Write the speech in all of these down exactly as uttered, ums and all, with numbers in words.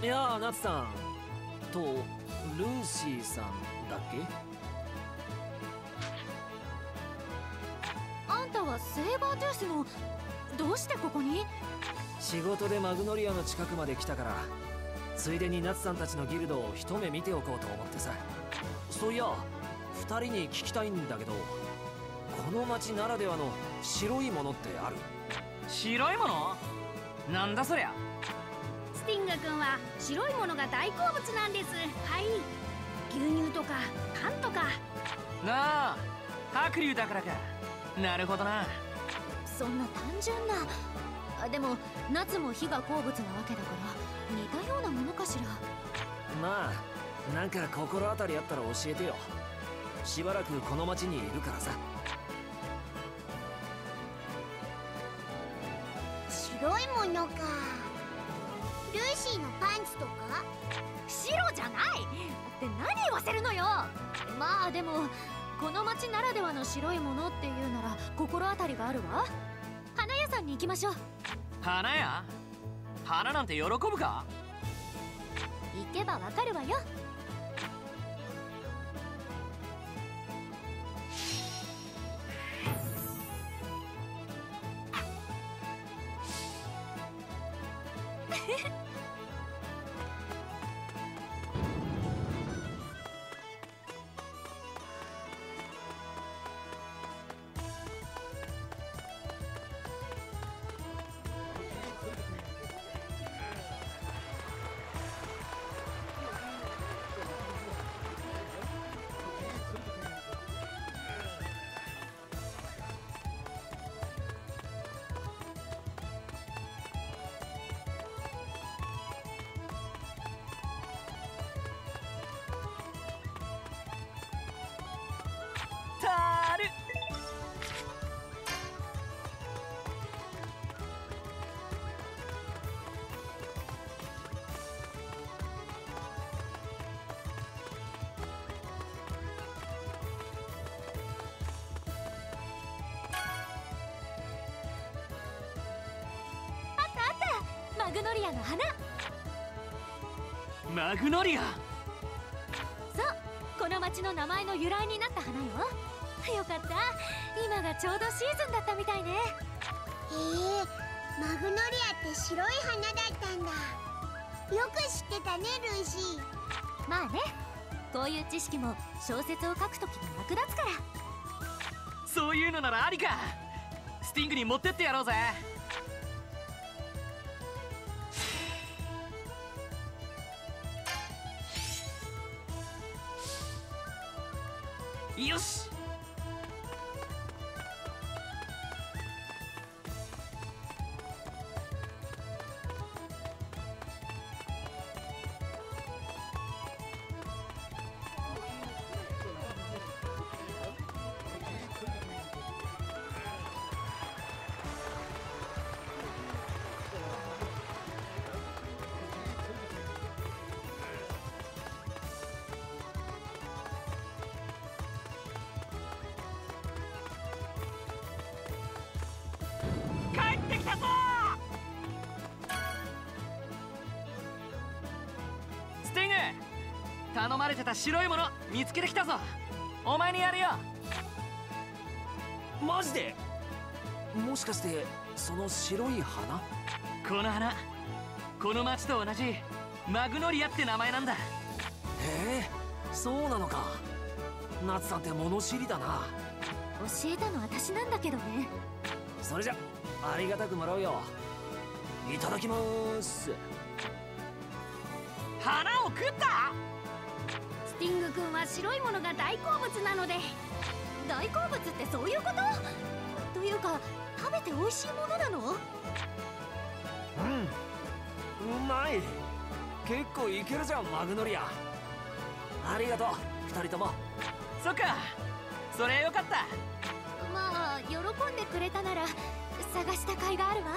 いやー、ナツさんとルーシーさんだっけ？ あんたはセーバートゥースの。どうしてここに？ 仕事でマグノリアの近くまで来たから、ついでにナツさんたちのギルドを一目見ておこうと思ってさ。そういや、二人に聞きたいんだけど、この町ならではの白いものってある？ 白いもの？なんだそりゃ。 スティング君は白いものが大好物なんです。はい、牛乳とかパンとか。 なあ、白龍だからか。なるほどな。 そんな単純な。あ、でも夏も火が好物なわけだから似たようなものかしら。 まあ、なんか心当たりあったら教えてよ。しばらくこの町にいるからさ。 白いものか。ルーシーのパンツとか？ 白じゃないって何言わせるのよ。まあでもこの町ならではの白いものっていうなら心当たりがあるわ。花屋さんに行きましょう。 花屋？花なんて喜ぶか？ 行けばわかるわよ。 たる。 マグノリアの花。 マグノリア。 そう、この町の名前の由来になった花よ。よかった、今がちょうどシーズンだったみたいね。 へえ、マグノリアって白い花だったんだ。よく知ってたね、ルーシー。 まあね、こういう知識も小説を書くときに役立つから。 そういうのならありか。スティングに持ってってやろうぜ。よし。帰ってきたぞ。スティング、頼まれてた白いもの見つけてきたぞ。お前にやるよ。 マジで？もしかしてその白い花？ この花、この町と同じマグノリアって名前なんだ。 へえ、そうなのか。ナツさんって物知りだな。 教えたの私なんだけどね。 それじゃありがたくもらうよ。いただきまーす。 花を食った？ スティング君は白いものが大好物なので。 大好物ってそういうこと？というか食べて美味しいものなの？ うん、うまい。結構いけるじゃん、マグノリア。ありがとう、二人とも。 そっか、それよかった。 まあ喜んでくれたなら探した甲斐があるわ。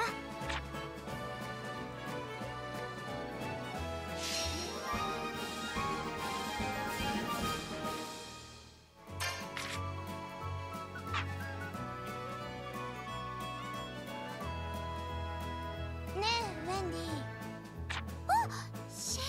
ねえ、ウェンディ。あ、シェ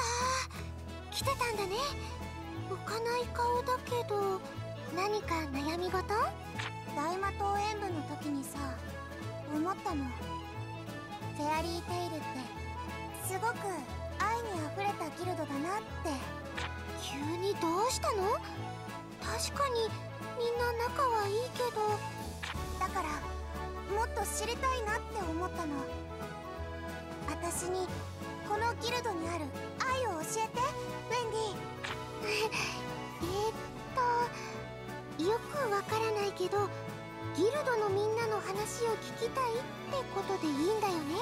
来てたんだね。浮かない顔だけど何か悩み事？大魔党演舞の時にさ、思ったの。フェアリーテイルってすごく愛にあふれたギルドだなって。急にどうしたの？確かにみんな仲はいいけど、だからもっと知りたいなって思ったの。私にこのギルドにある愛を教えて、ウェンディ。えーっとよくわからないけど、ギルドのみんなの話を聞きたいってことでいいんだよね？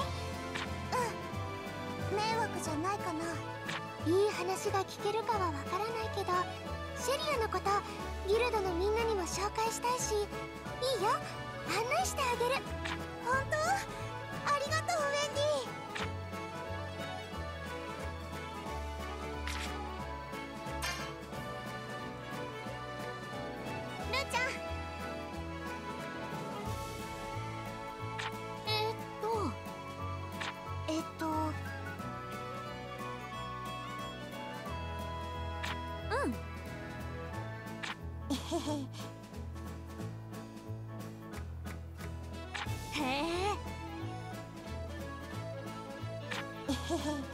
うん、迷惑じゃないかな。いい話が聞けるかはわからないけど、シェリアのことギルドのみんなにも紹介したいし、いいよ、案内してあげる。本当？ありがとう、ウェンディ。ルーちゃん。えっとえっとうんえへへ。へえ。えへへ。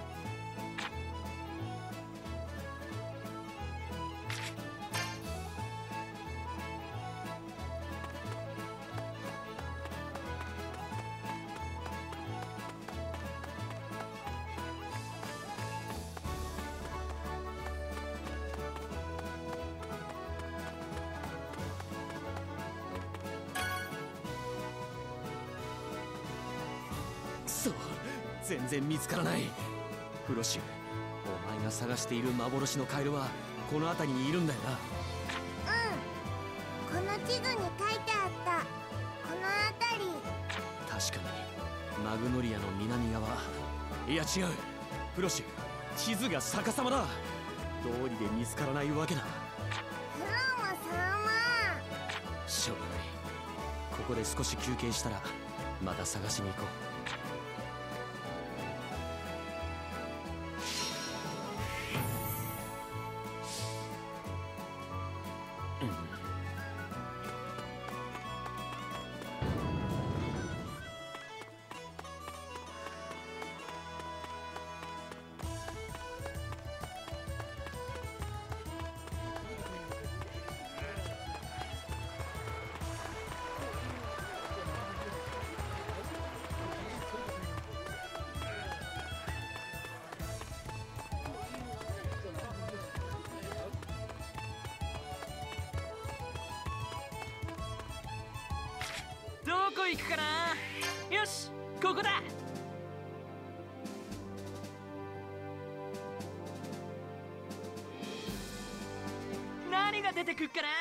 そう、全然見つからない。フロッシュ、お前が探している幻のカエルはこの辺りにいるんだよな。 うん、この地図に書いてあった。この辺り。 確かにマグノリアの南側。いや違う、フロッシュ、地図が逆さまだ。どうりで見つからないわけだ。 フロム様。 しょうがない。ここで少し休憩したらまた探しに行こう。 どこ行くかな。よし、ここだ。何が出てくっかな。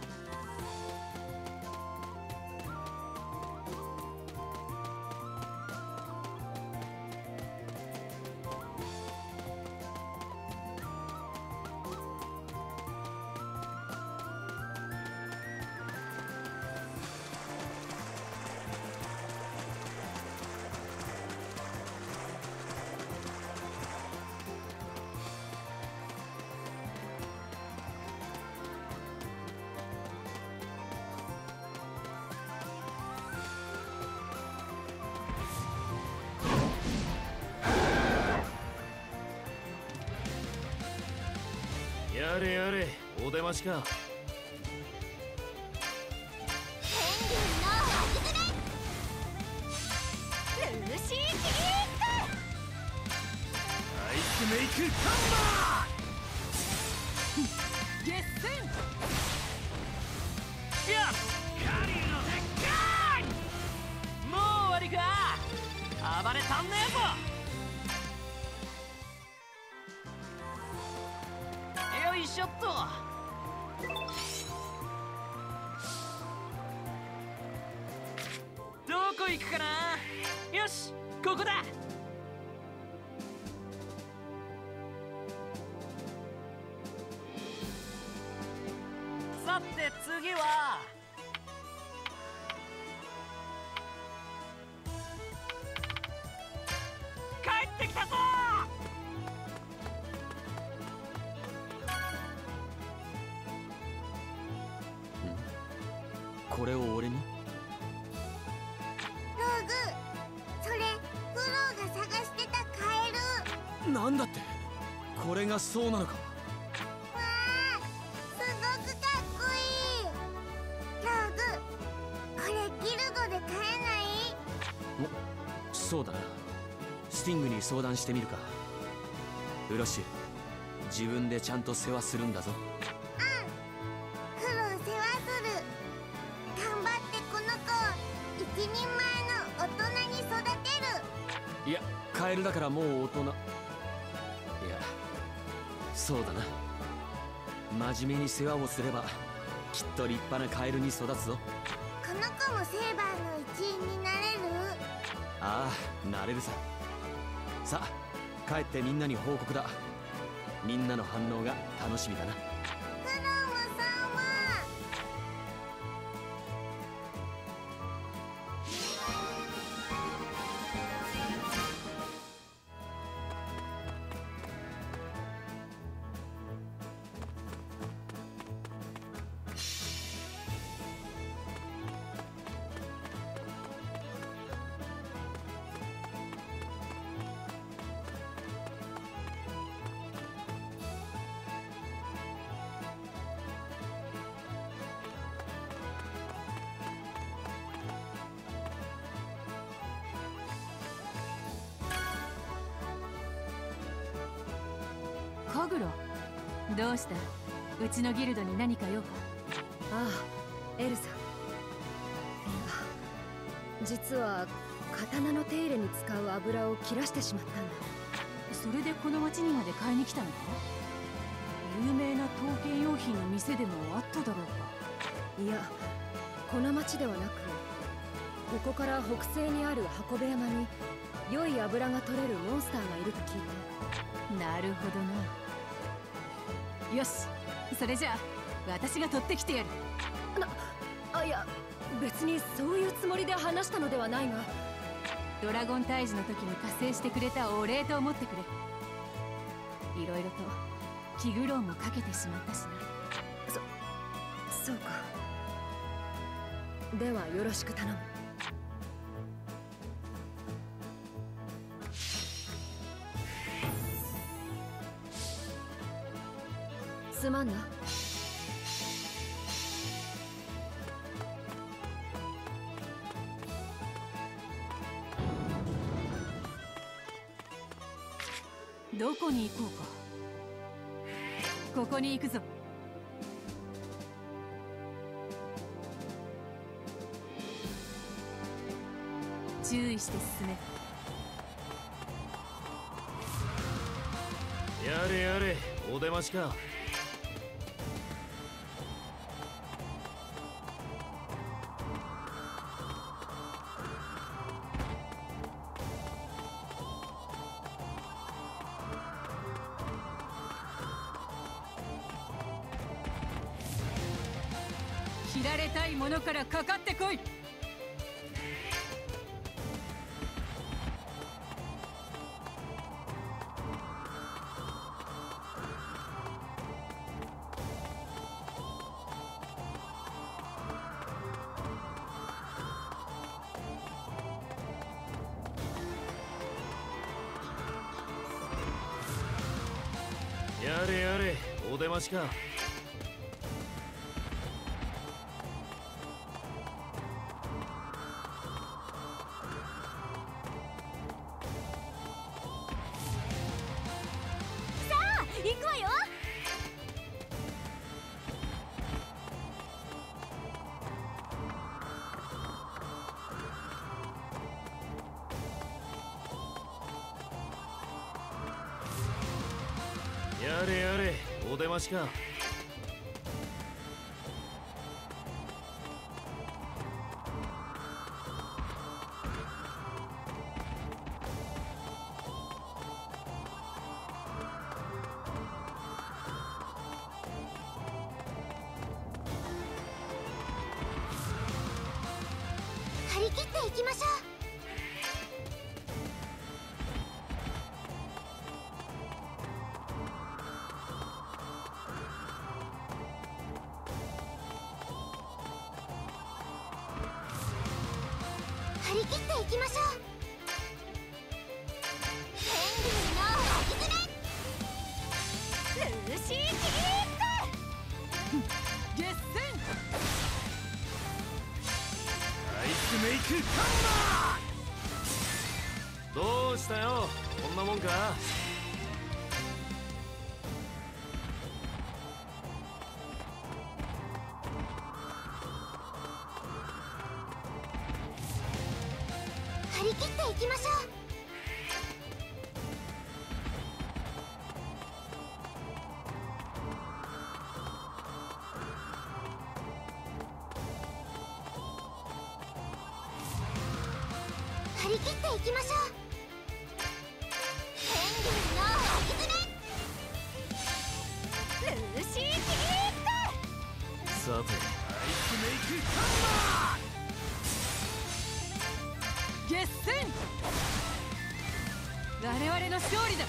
やれやれ、お出ましか。 ペンギンのはずれ。ルーシーキック。 アイスメイクハンマゲッセン。よし、カリーのでっかい。もう終わりか。暴れたんねえぞ。よいしょっと。どこ行くかな。よし、ここだ。さて次は帰ってきたぞ。 これを俺に？ ローグ、それフローが探してたカエル。 なんだって？これがそうなのか？ わあ、すごくかっこいい。ローグ、これギルドで買えない？ お、そうだな。スティングに相談してみるか。ウロッシュ、自分でちゃんと世話するんだぞ。 うん、苦労世話する。頑張ってこの子を一人前の大人に育てる。 いや、カエルだからもう大人。いや、そうだな。真面目に世話をすればきっと立派なカエルに育つぞ。 この子もセーバーの一員になれる？ ああ、なれるさ。さあ、帰ってみんなに報告だ。みんなの反応が楽しみだな。 クロムさんはコグロ、どうした？うちのギルドに何か用か？ ああ、エルサ。いや、実は刀の手入れに使う油を切らしてしまったんだ。 それでこの町にまで買いに来たのか？有名な刀剣用品の店でもあっただろうか？ いや、この町ではなく、ここから北西にある箱部山に良い油が取れるモンスターがいると聞いて。 なるほどな。よし、それじゃあ私が取ってきてやる。 な、あ、いや、別にそういうつもりで話したのではないが。 ドラゴン退治の時に加勢してくれたお礼と思ってくれ。いろいろと気苦労もかけてしまったしな。 そ、そうか。ではよろしく頼む。すまんな。 どこに行こうか。ここに行くぞ。注意して進め。 やれやれ、お出ましか。 切られたいものからかかってこい。 やれやれ、お出ましか。 行くわよ。 やれやれ、お出ましか。 張り切っていきましょう。 り切っていきましょう。天狗の巻き爪ルーシーキック決戦。 アイスメイクカンバー。どうしたよ、こんなもんか。 張り切っていきましょう。張り切っていきましょう。天狗の巻き爪ルーシーキッさて、アイスメイクカンバー。 決戦。我々の勝利だ。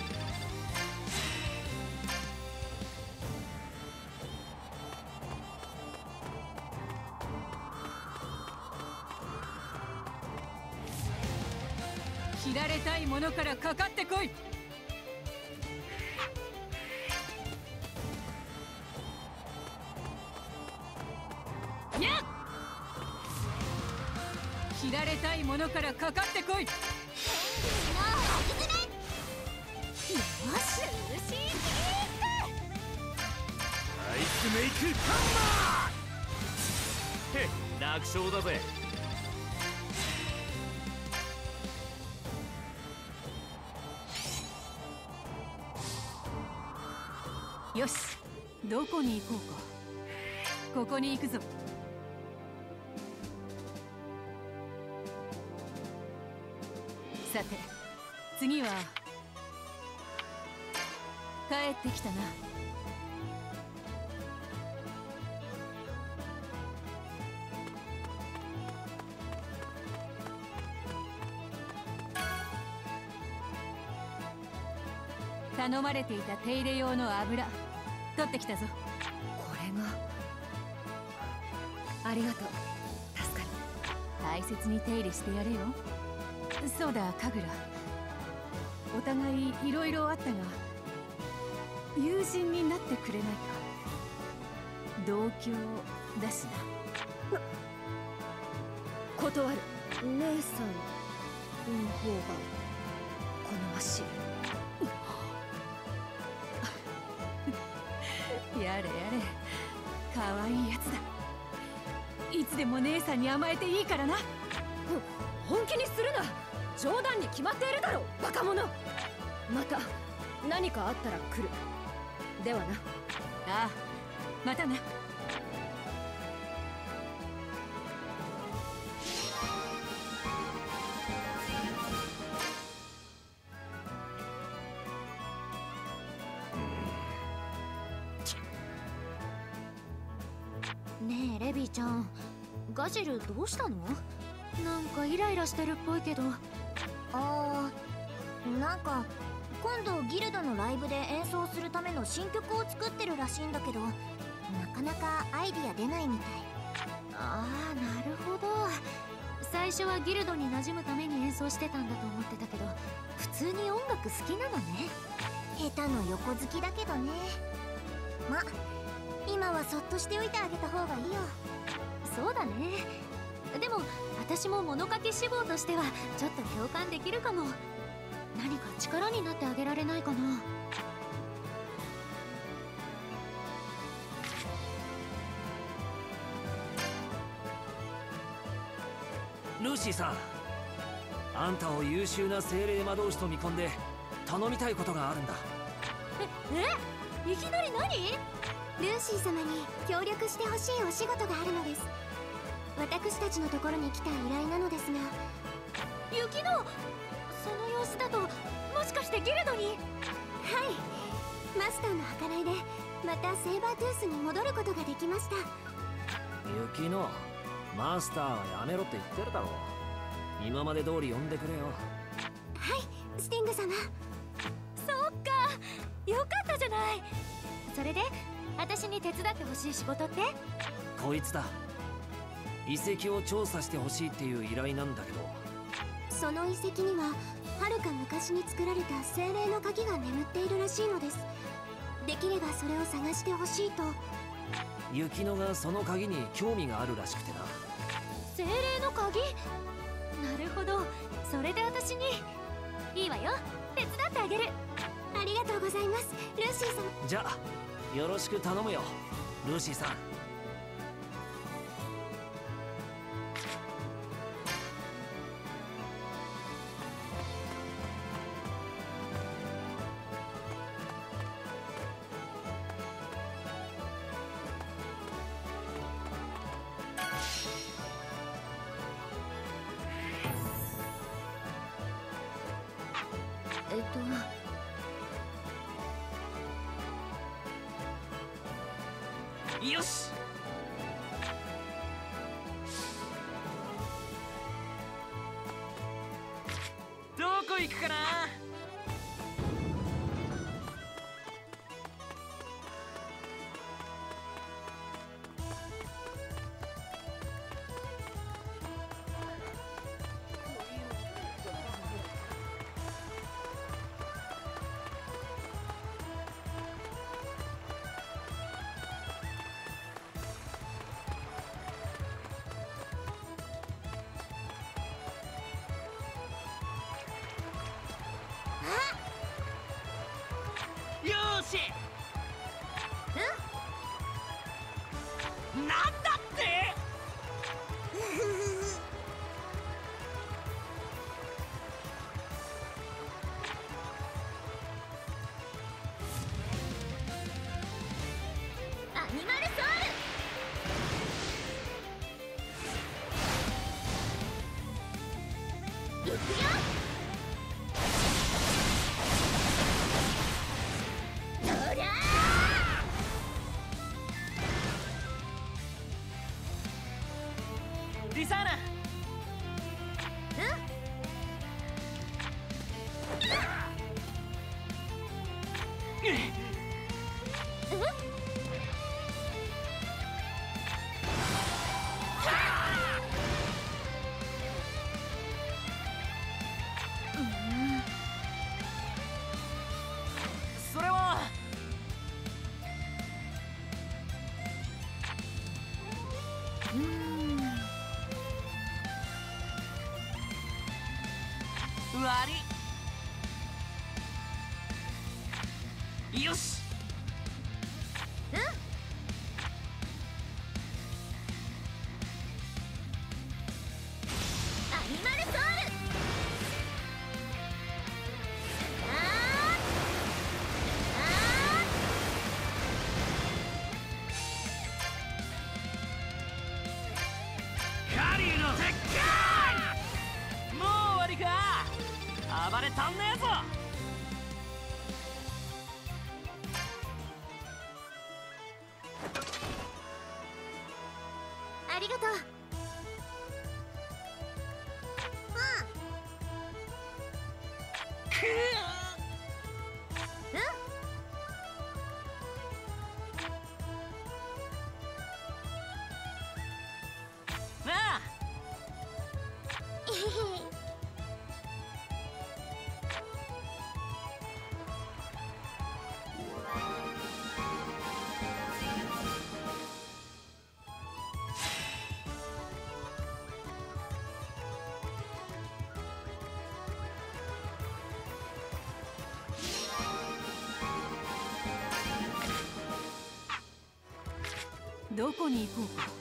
切られたいものからかかってこい。にゃっ。切られたいものからかかってこい。 天狗の巻き爪よしルーシーキッアイスメイクカンバー。へっ、楽勝だぜ。 よし、どこに行こうか。ここに行くぞ。さて、次は帰ってきたな。頼まれていた手入れ用の油取ってきたぞ。 これがありがとう、助かる。 大切に手入れしてやれよ。そうだ、神楽、お互いいろいろあったが友人になってくれないか。同郷だしな。 断る。姉さんの方が好ましい。 やれやれ、可愛いやつだ。いつでも姉さんに甘えていいからな。 本気にするな。冗談に決まっているだろう、バカ者。また何かあったら来る。ではな。 ああ、またな。 ねえレビーちゃん、ガジルどうしたの？なんかイライラしてるっぽいけど。 あー、なんか今度ギルドのライブで演奏するための新曲を作ってるらしいんだけど、なかなかアイディア出ないみたい。 ああ、なるほど。最初はギルドに馴染むために演奏してたんだと思ってたけど、普通に音楽好きなのね。 下手の横好きだけどね。ま、今はそっとしておいてあげた方がいいよ。 そうだね。でも私も物書き志望としてはちょっと共感できるかも。何か力になってあげられないかな。 ルーシーさん、あんたを優秀な精霊魔導士と見込んで頼みたいことがあるんだ。 え、え、いきなり何？ ルーシー様に協力してほしいお仕事があるのです。私たちのところに来た依頼なのですが。 雪乃、その様子だともしかしてギルドに？ はい、マスターの計らいでまたセーバートゥースに戻ることができました。 雪乃、マスターはやめろって言ってるだろう。今まで通り呼んでくれよ。 はい、スティング様。 そっか、よかったじゃない。それで私に手伝ってほしい仕事って？ こいつだ。 遺跡を調査してほしいっていう依頼なんだけど。 その遺跡にははるか昔に作られた精霊の鍵が眠っているらしいのです。できればそれを探してほしいと。 雪乃がその鍵に興味があるらしくてな。 精霊の鍵？なるほど、それで私に。いいわよ、手伝ってあげる。 ありがとうございます、ルーシーさん。 じゃあよろしく頼むよ、ルーシーさん。 えっとよし。どこ行くかな。よーし。ん？なんだって？ アニマルソウル。いくよ。 リサーナ。それは悪い。よし。 アニマルソウル。あーあカリーの鉄拳。もう終わりか。暴れたんねえぞ。 ありがとう。 くっ。なあ。 どこに行こうか。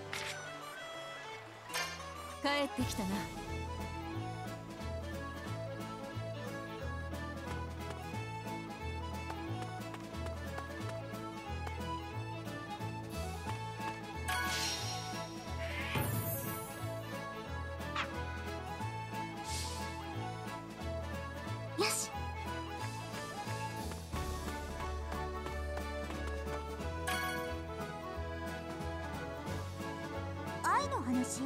帰ってきたな。 よし。愛の話？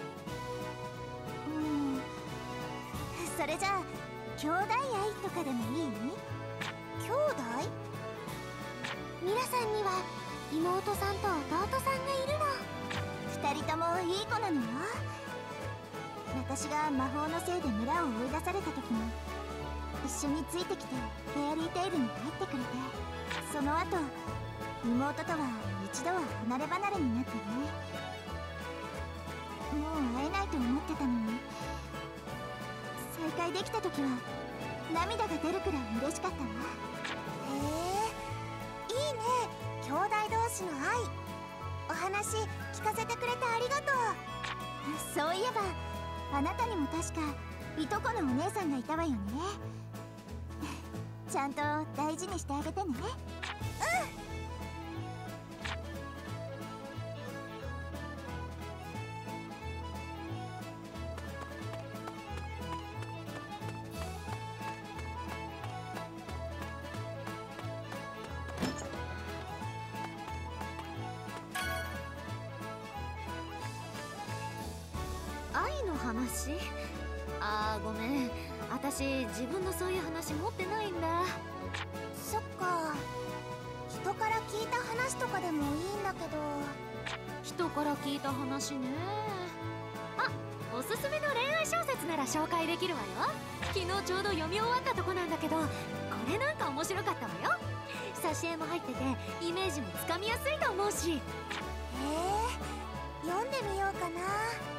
うんそれじゃあ兄弟愛とかでもいい？兄弟？ミラさんには妹さんと弟さんがいるの。 二人ともいい子なのよ。私が魔法のせいで村を追い出された時も一緒についてきてフェアリーテイルに入ってくれて、その後妹とは一度は離れ離れになってね。もう会えないと思ってたのに、再会できた時は涙が出るくらい嬉しかったわ。へえ、いいね、兄弟同士の愛。お話聞かせてくれてありがとう。そういえばあなたにも確かいとこのお姉さんがいたわよね。ちゃんと大事にしてあげてね。 愛の話？あーごめん、私自分のそういう話持ってないんだ。 そっか、人から聞いた話とかでもいいんだけど。 人から聞いた話ね。あ、おすすめの恋愛小説なら紹介できるわよ。昨日ちょうど読み終わったとこなんだけど、これなんか面白かったわよ。挿絵も入っててイメージもつかみやすいと思うし。 へえ、読んでみようかな。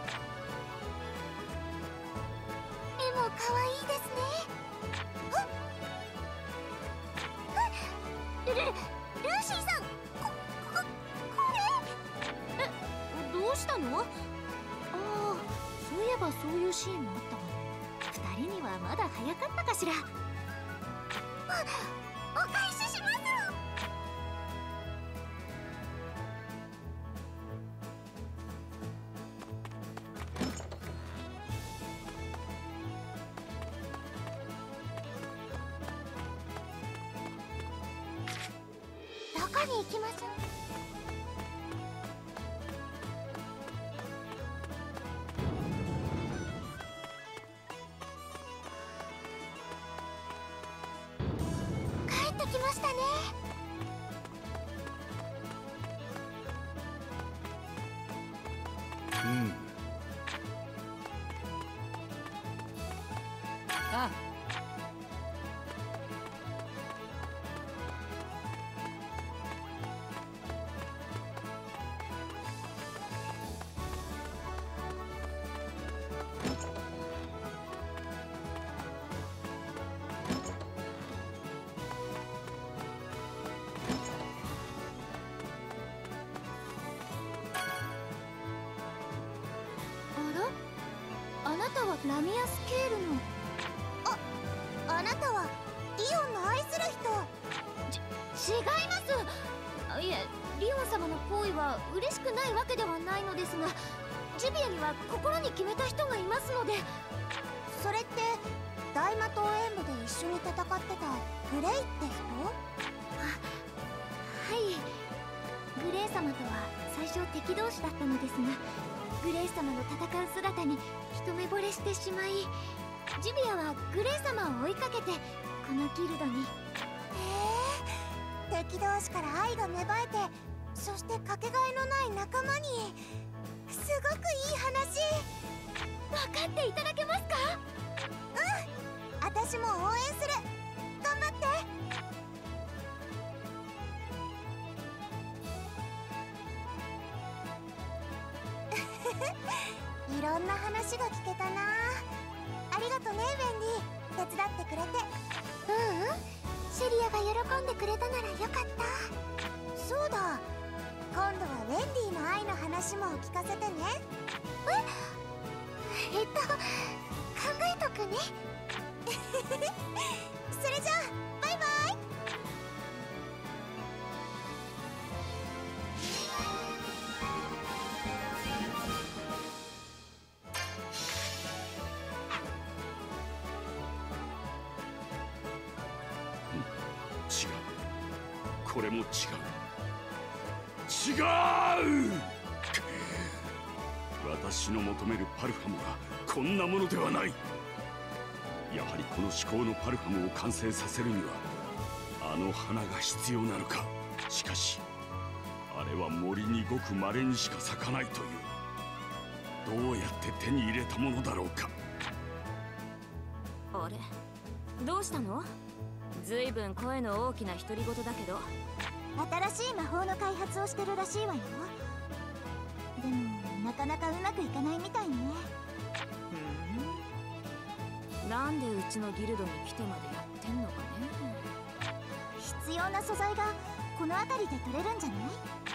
絵も可愛いですね。ルルルーシーさん、こここれ。 え、どうしたの？ああ、そういえばそういうシーンもあったわね。二人にはまだ早かったかしら。 お返しします。どこに行きましょう？帰ってきましたね。 うん。あ、 あなたはラミアスケールの。あ、あなたはリオンの愛する人。 違います。あ、いえ、リオン様の行為は嬉しくないわけではないのですが、ジビエには心に決めた人がいますので。 それって大魔党演武で一緒に戦ってたグレイって人？ はい、グレイ様とは最初敵同士だったのですが、グレイ様の戦う姿に一目惚れしてしまい、ジビアはグレイ様を追いかけてこのギルドに。 へえ、敵同士から愛が芽生えて、そしてかけがえのない仲間に。すごくいい話。 分かっていただけますか？ うん、私も応援する。頑張って。いろんな話が聞けたな。ありがとね、ウェンディ、手伝ってくれて。ううん、シェリアが喜んでくれたならよかった。そうだ、今度はウェンディの愛の話も聞かせてね。ええっと考えとくね。それじゃあバイバイ。 違う、これも違う、違う。私の求めるパルファムはこんなものではない。やはりこの至高のパルファムを完成させるにはあの花が必要なのか。しかしあれは森にごく稀にしか咲かないという。 どうやって手に入れたものだろうか。 あれ、どうしたの？ずいぶん声の大きな独り言だけど。 新しい魔法の開発をしてるらしいわよ。でもなかなかうまくいかないみたいね。 ふん、なんでうちのギルドに来てまでやってんのかね。 必要な素材がこの辺りで取れるんじゃない？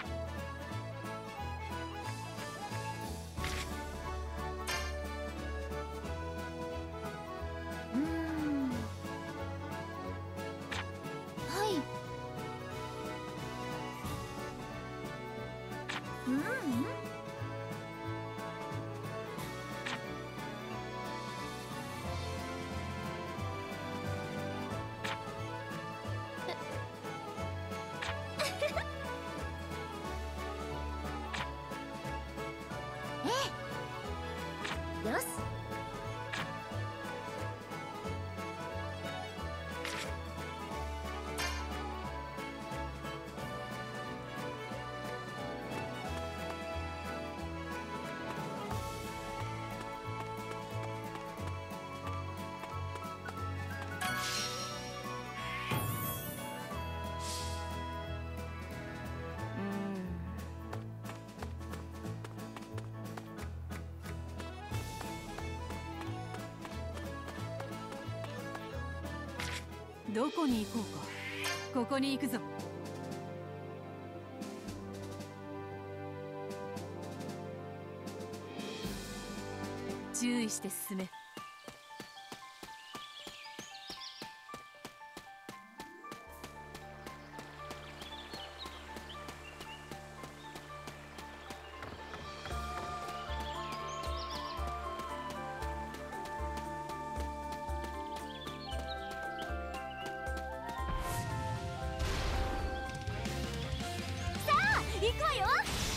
うーん、はい。ううんよし。 どこに行こうか。ここに行くぞ。注意して進め。 行くわよ。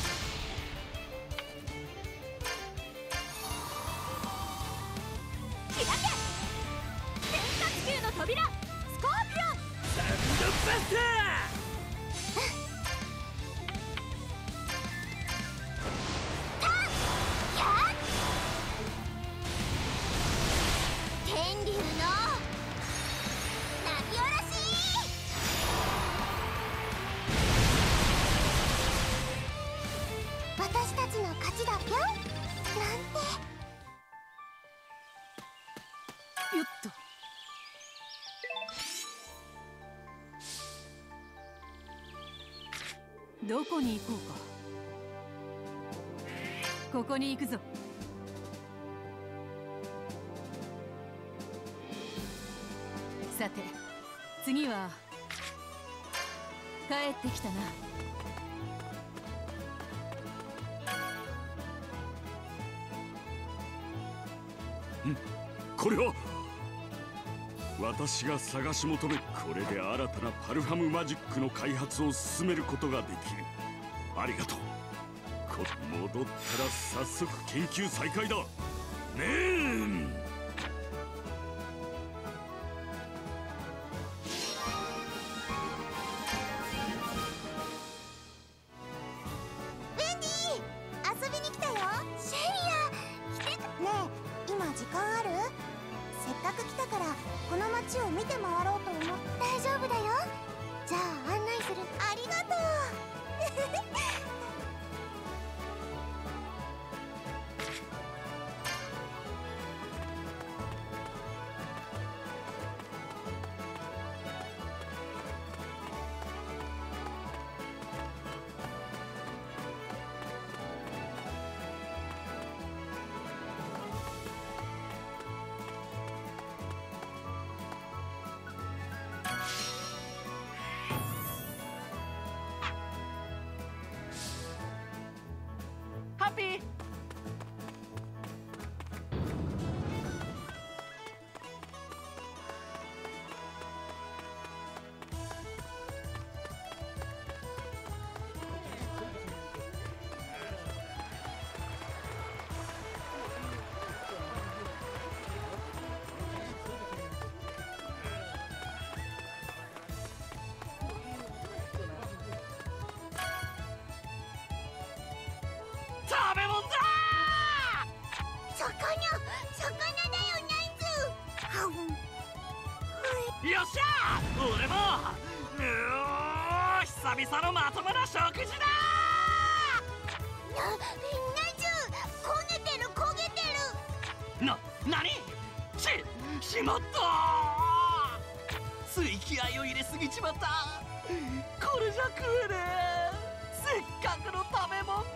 開け、天下地球の扉、スコーピオン。 サンドバスタ天竜の波下ろし。私たちの勝ちだぴょん。なんて。 よっと。どこに行こうか。ここに行くぞ。さて、次は帰ってきたな。 これは私が探し求め、これで新たなパルファムマジックの開発を進めることができる。ありがとう。こ戻ったら早速研究再開だ。ねえ。 遊びに来たよ。シェイヤ、来て。ねえ、今時間ある？せっかく来たからこの街を見て回ろうと思う。大丈夫だよ。じゃあ案内する。ありがとう。 ハッピー。食べ物だ。 俺もうー久々のまともな食事だ。 な、なじゅ焦げてる焦げてる。 な、なに？し、しまった。つい気合を入れすぎちまった。これじゃ食えねえ。せっかくの食べ物が。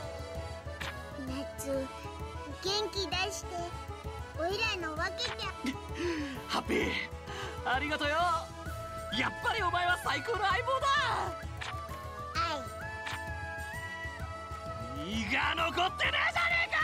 夏、元気出しておいらの分けて。 ハッピー、ありがとよ。やっぱりお前は最高の相棒だ。 はい。 身が残ってねえじゃねえか。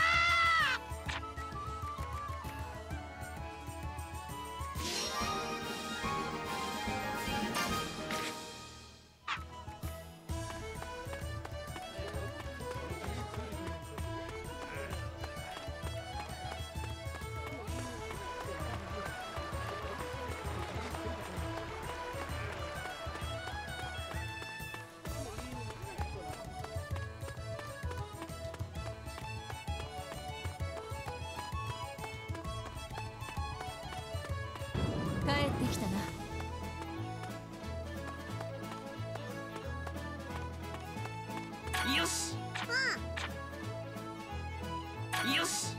帰ってきたな。 よし、よし。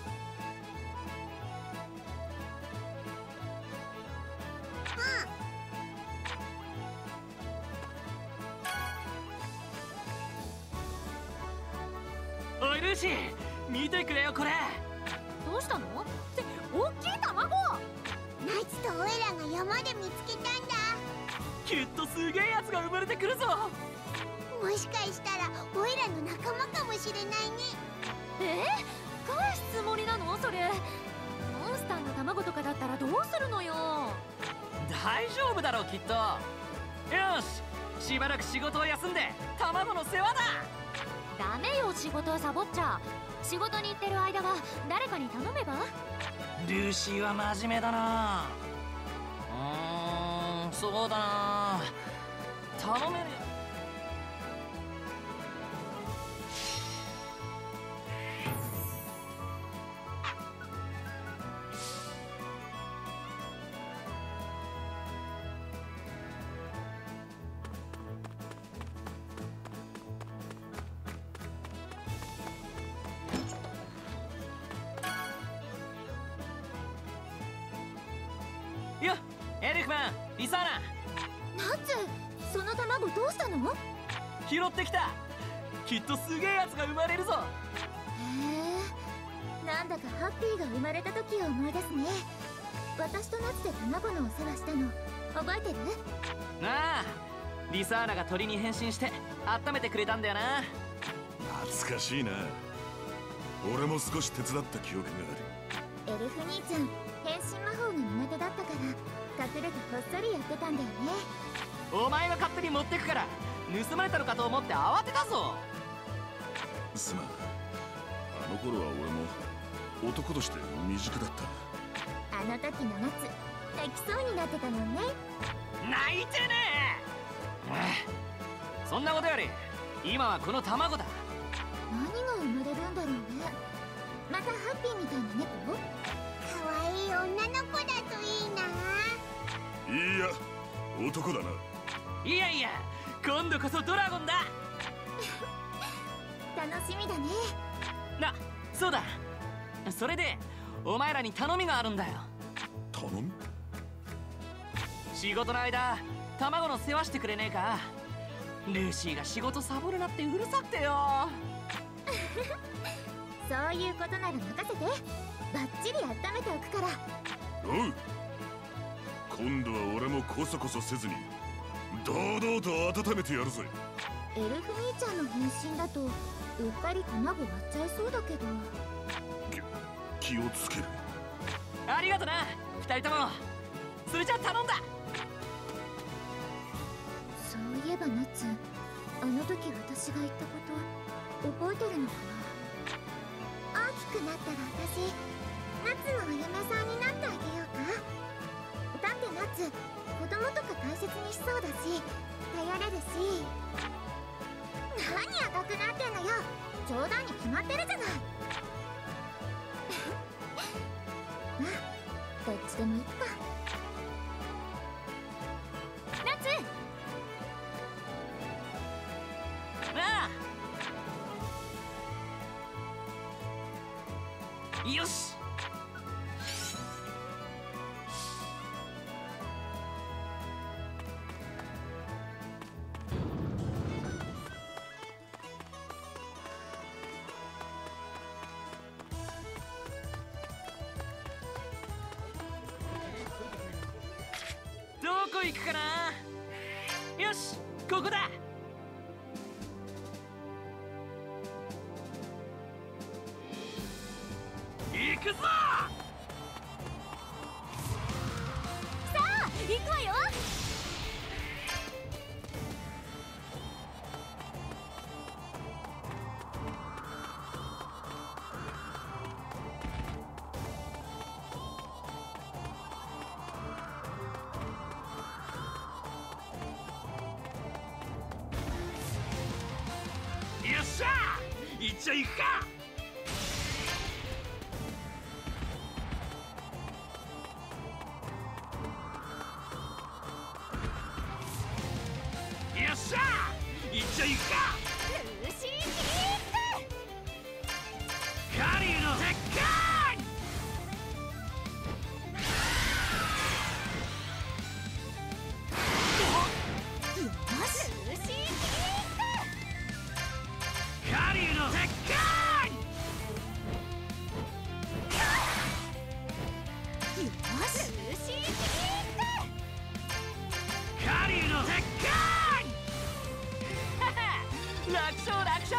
おいルーシー、見てくれよこれ。 どうしたの？って大きい卵。 ナツとオイラが山で見つけたんだ。 きっとすげえやつが生まれてくるぞ。 もしかしたらオイラの仲間かもしれないね。 えー、返すつもりなのそれ？モンスターの卵とかだったらどうするのよ。 大丈夫だろうきっと。よし、しばらく仕事を休んで卵の世話だ。 ダメよ、仕事をサボっちゃ。仕事に行ってる間は誰かに頼めば？ ルーシーは真面目だな。うーん、そうだな。頼める。よっ、エリックマン、リサーナ、 ナツ、その卵どうしたの？ 拾ってきた。きっとすげえやつが生まれるぞ。 へえ、なんだかハッピーが生まれた時を思い出すね。私とナツで卵のお世話したの覚えてる？ なあ、リサーナが鳥に変身して温めてくれたんだよな。 懐かしいな。俺も少し手伝った記憶がエルフ兄ちゃん、変身魔法が苦手だったから隠れてこっそりやってたんだよね。 お前が勝手に持ってくから盗まれたのかと思って慌てたぞ。 ある。すまん。あの頃は俺も男として未熟だった。 あの時の夏、泣きそうになってたもんね。 泣いてねえ。そんなことより今はこの卵だ。 何が生まれるんだろうね。またハッピーみたいな猫？かわいい女の子だといいな。 いいや、男だな。 いやいや、今度こそドラゴンだ。 楽しみだね。 な、そうだ。それでお前らに頼みがあるんだよ。 頼み？ 仕事の間卵の世話してくれねえか。ルーシーが仕事サボるなってうるさくてよ。 そういうことなら任せて。バッチリ温めておくから。 おう。今度は俺もコソコソせずに堂々と温めてやるぜ。 エルフ兄ちゃんの変身だとうっかり卵割っちゃいそうだけど。 気をつける。 ありがとな、二人とも。それじゃ頼んだ。 そういえばナツ、あの時私が言ったこと覚えてるのかな。大きくなったら私、ナツのお嫁さんになってあげようか。だってナツ、子供とか大切にしそうだし頼れるし。何赤くなってんのよ、冗談に決まってるじゃない。まあどっちでもいいか。 よし。どこ行くかな。よし、ここだ。行くぞ。さあ行くわよ。 よっしゃー、行っちゃいくか。よっしゃー、行っちゃいくか。 ルーシーキーカリーの鉄拳。カリーの鉄拳。カリーの鉄拳。 楽勝楽勝。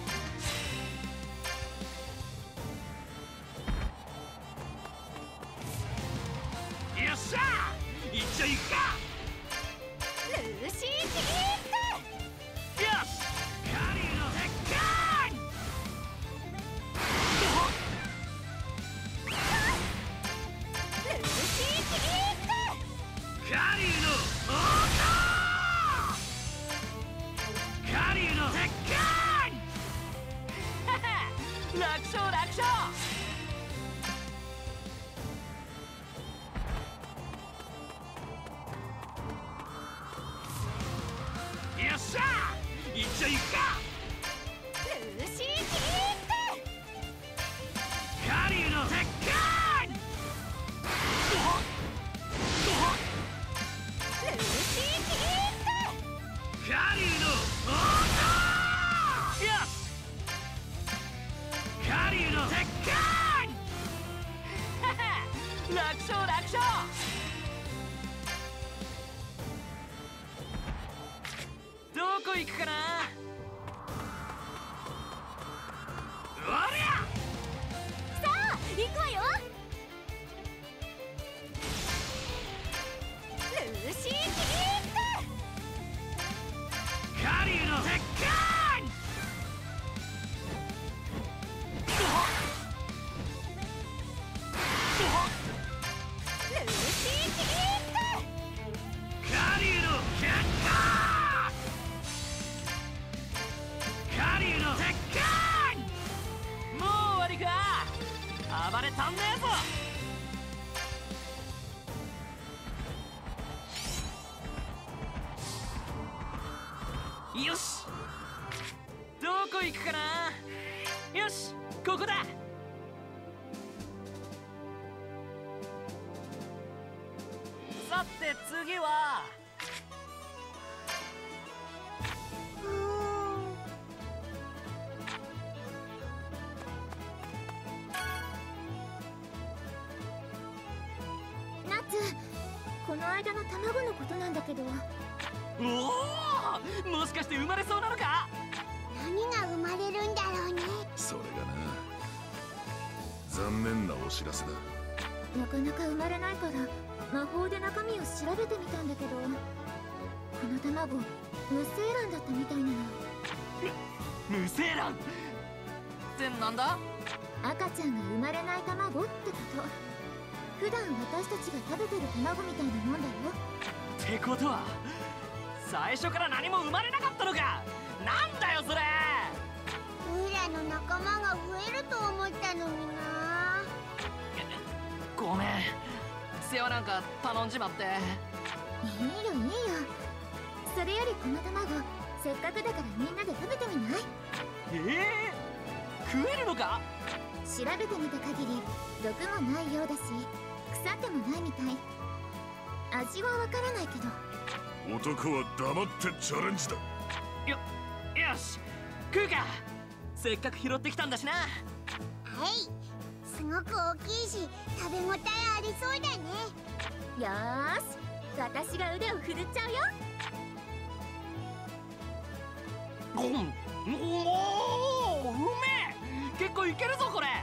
よっしゃー、行っちゃいくか。 ルーシーキーよし、カリーの鉄拳。 ルーシーキーカリーの王道。カリーの鉄拳。 楽勝楽勝。 よっしゃー、行っちゃいくか。 ルーシーキカリーの鉄拳。 ールーシーキカリーの王道。よし、カリーの鉄拳。 楽勝楽勝。どこ行くかな。 おりゃ。 さあ行くわよ。ルーシーキカリーの鉄拳。 ルーシーキカリーの結果。カリーの鉄拳。 もう終わりか。暴れたんねえぞ。よし、どこ行くかな。よし、ここだ。さて次は。 ナツ、この間の卵のことなんだけど、 おお、もしかして生まれそうなのか。 何が生まれるんだろうね。 それがな、残念なお知らせだ。 なかなか生まれないから魔法で中身を調べてみたんだけど、この卵無精卵だったみたいなの。 無精卵ってなんだ。 赤ちゃんが生まれない卵ってこと。普段私たちが食べてる卵みたいなもんだよ。 ってことは最初から何も生まれなかったのか。なんだよそれ。 オイラの仲間が増えると思ったのにな。 ごめん、世話なんか頼んじまって。 いいよいいよ。それよりこの卵せっかくだからみんなで食べてみない？ ええー、食えるのか。 調べてみた限り毒もないようだし腐ってもないみたい。味はわからないけど。 男は黙ってチャレンジだ。 よよし食うか。せっかく拾ってきたんだしな。 はい、すごく大きいし食べ応えありそうだね。よーし、私が腕を振るっちゃうよ。 ゴンおおうめえ。結構いけるぞこれ。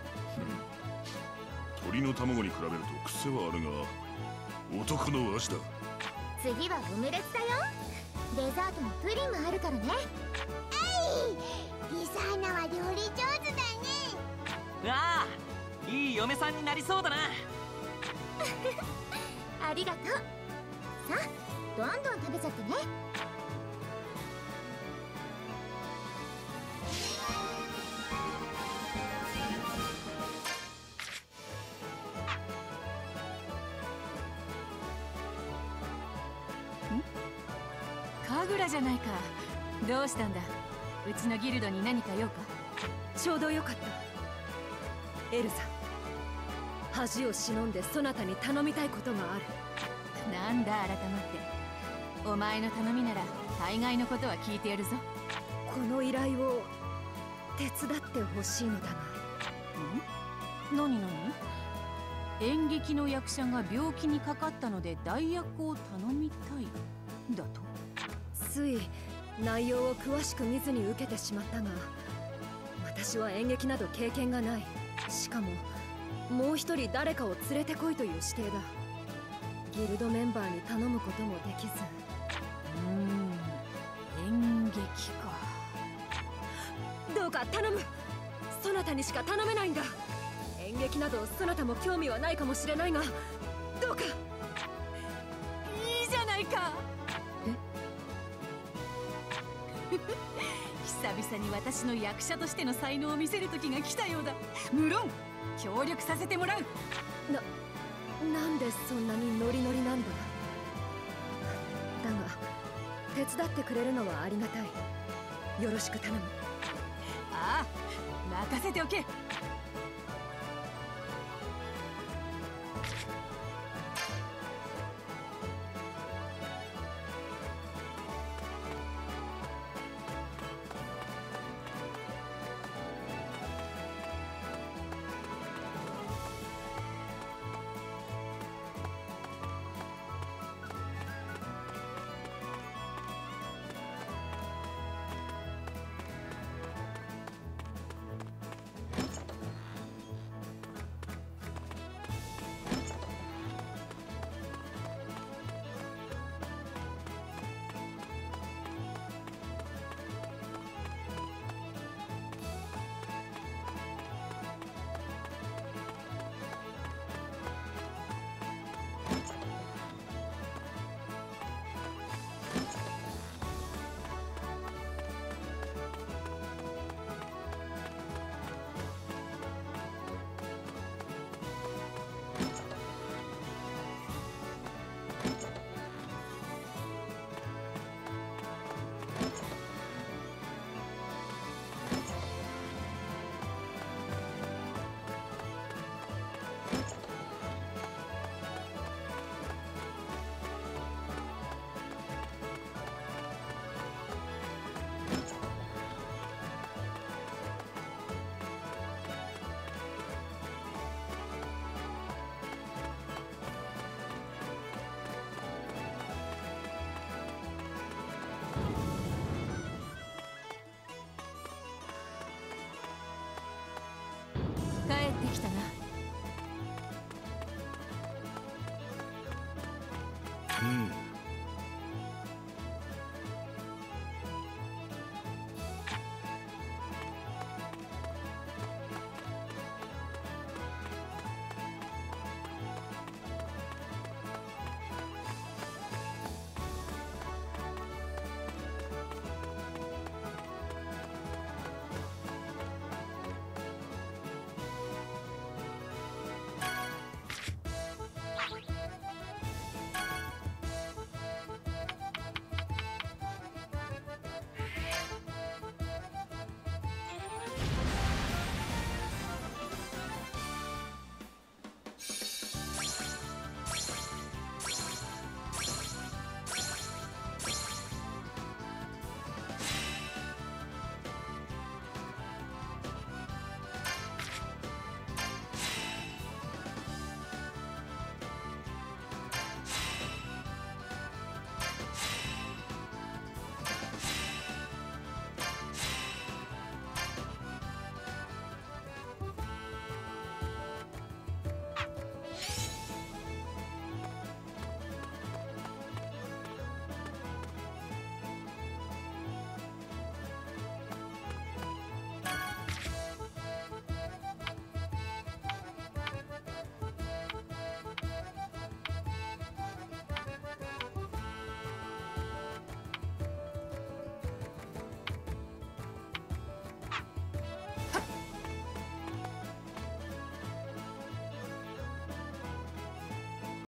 鳥の卵に比べると癖はあるが男の味だ。 次はオムレツだよ。デザートもプリンもあるからね。えい、リサーナは料理上手だね。 ああ、いい嫁さんになりそうだな。 ありがとう。さあ、どんどん食べちゃってね。 神楽じゃないか。どうしたんだ。うちのギルドに何か用か。 ちょうどよかった。エルザ、恥を忍んでそなたに頼みたいことがある。 なんだ改まって。お前の頼みなら大概のことは聞いてやるぞ。 この依頼を手伝ってほしいのだが。 ん？何何？演劇の役者が病気にかかったので代役を頼みたいだと。 つい内容を詳しく見ずに受けてしまったが、私は演劇など経験がない。しかももう一人誰かを連れてこいという指定だ。ギルドメンバーに頼むこともできず。 うーん、演劇か。 どうか頼む。そなたにしか頼めないんだ。演劇などそなたも興味はないかもしれないが、どうか。 いいじゃないか。久々に私の役者としての才能を見せる時が来たようだ。無論協力させてもらう。 な、なんでそんなにノリノリなんだ。だが手伝ってくれるのはありがたい。よろしく頼む。 ああ、任せておけ。